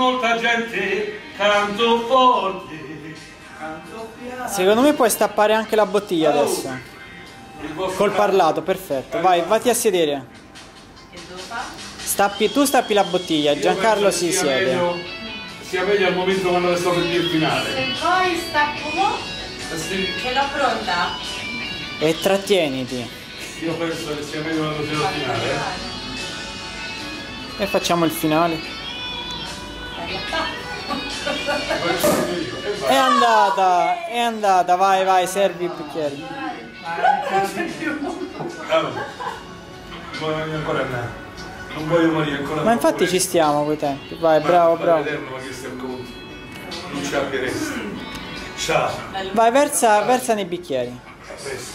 molta gente, canto forte, canto piano. Secondo me puoi stappare anche la bottiglia adesso. Col parlato, perfetto. Vai, vatti a sedere. Che devo fare? Tu stappi la bottiglia, Giancarlo si siede. Sia meglio al momento quando sto per dire il finale. Se poi stacco mo, ce l'ho pronta. E trattieniti. Io penso che sia meglio quando sia il finale. E facciamo il finale. È andata, vai, servi i bicchieri. Non voglio morire ancora. Ma infatti ci stiamo quei tempi. Vai, bravo. Ma che stai conto? Non ci abbieresti. Ciao. Vai, versa nei bicchieri. A presto.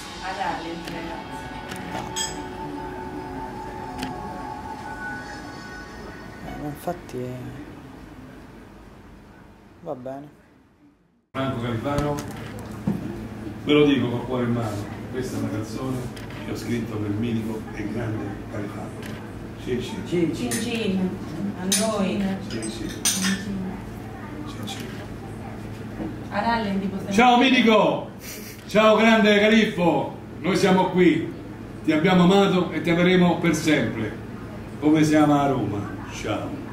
Infatti va bene. Franco Califano, ve lo dico col cuore in mano, questa è una canzone che ho scritto per il mitico e grande Califano. Cin a noi. A rallenti possiamo... Ciao mitico! Ciao grande Califfo! Noi siamo qui, ti abbiamo amato e ti ameremo per sempre, come si ama a Roma. Ciao.